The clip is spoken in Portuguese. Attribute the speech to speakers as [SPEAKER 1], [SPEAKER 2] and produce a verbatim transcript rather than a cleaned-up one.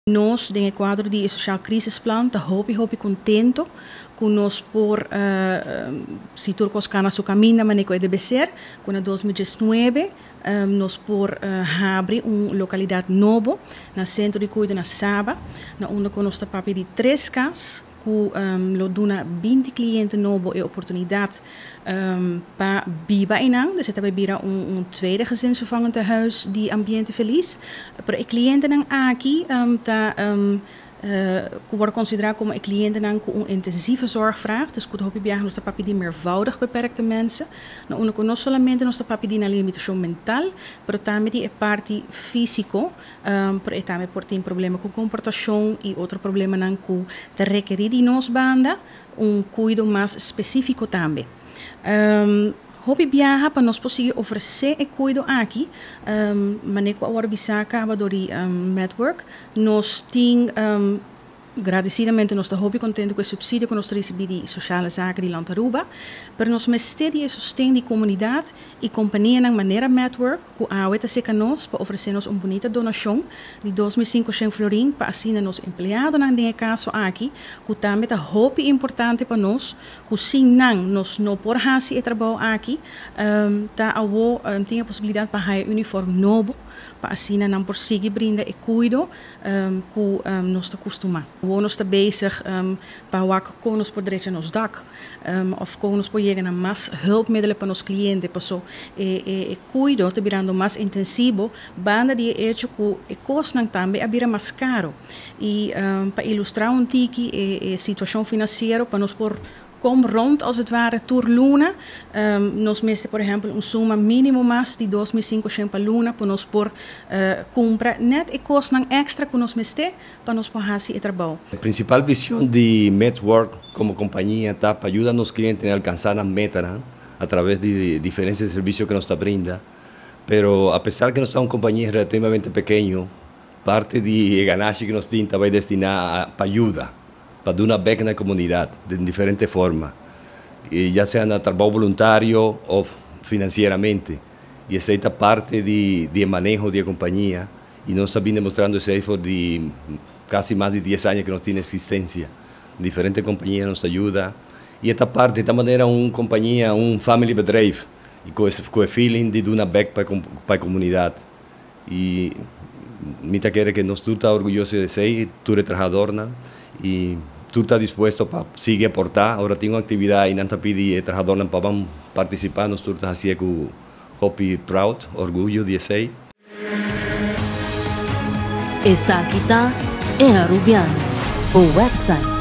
[SPEAKER 1] Nós, no quadro do Social Crisis Plan, estamos muito, muito contentos com nós por uh, se turcos cá na sua caminho, mas não deve ser. Com dois mil e dezenove, um, nós por uh, abrir uma localidade nova no centro de cuidado na Saba, na onde nós estamos de três casas. Que um, lo dona vinte cliënten novo e oportunidade um, para biba inang. Dus het hebben we een, een tweede gezinsvervangend huis die ambiente feliz. Maar de cliënten aqui um, ta um, uh, worden considerado como cliënten aan een intensieve zorgvraag. Dus ik hoop je nos de papi die meervoudig beperkte mensen. Nou, uno conosce solamente nos de papi die na limitação mental, pero também die parte físico, um, pero também por tem problema com comportação e outro problema nan que te requerir de nos banda um cuidado mais específico também. Um, Hobby viaja para nós conseguir oferecer e cuidado aqui, um, mas com a hora bisaca, abadori um, network, nós tem um, agradecidamente nós estamos contentes com o subsídio que nós recebemos de sociale zaken de Lantaruba, mas nós mestedi e sustém de comunidade e companhia na maneira network que a ueta seca nós para oferecer-nos uma bonita donação de dois mil e quinhentos florim para assinar nos empregados na dinheiro caso aqui, que também é muito importante para nós, que sim não nós não por hasi e trabalho aqui, um, tá a wo um, tem a possibilidade para ter uniforme novo para assinar não por seguir brinda e cuido um, que um, nós está acostumado. We zijn bezig um, para wakker konos por direito nos dak, um, of konos por chegar a mais hulpmiddelen para os clientes, para so e, e, e cuido te virando mais intensivo, banda de hecho que e costam também a virar mais caro. E um, para ilustrar um tiki e, e situação financeira para nós por kom rond als het ware tour luna. Um, nos meste, por exemplo, um suma mínimo mais de dois mil e quinhentos para luna para nós por uh, compra net e costam extra que nos meste para nós por fazer o trabalho.
[SPEAKER 2] A principal visão de Network como companhia está para ajudar os clientes a alcançar a meta, né? Através de diferentes serviços que nos está brinda. Pero a pesar que nós somos uma companhia relativamente pequena, parte de ganagem que nós temos vai destinar para ajuda. Para dar uma beca na comunidade, de diferentes formas, e já seja no trabalho voluntário ou financeiramente. E essa é a parte de, de manejo da companhia, e nós estamos demonstrando esse esforço de quase mais de dez anos que nós temos existência. Diferentes companhias nos ajudam, e esta parte, de esta maneira, uma companhia, um family bedrijf, e com esse com o feeling de dar uma beca para, para a comunidade. E me quero que nós todos estamos orgulhosos de ser, tu eres trabalhador, né? E tu estás disposto para seguir aportar. Agora tem uma atividade e não te pedi e trabalhador para vamos participar. Nós todos assim com happy, proud, orgulho de ser.
[SPEAKER 3] Essa aqui tá é a Rubiano, o website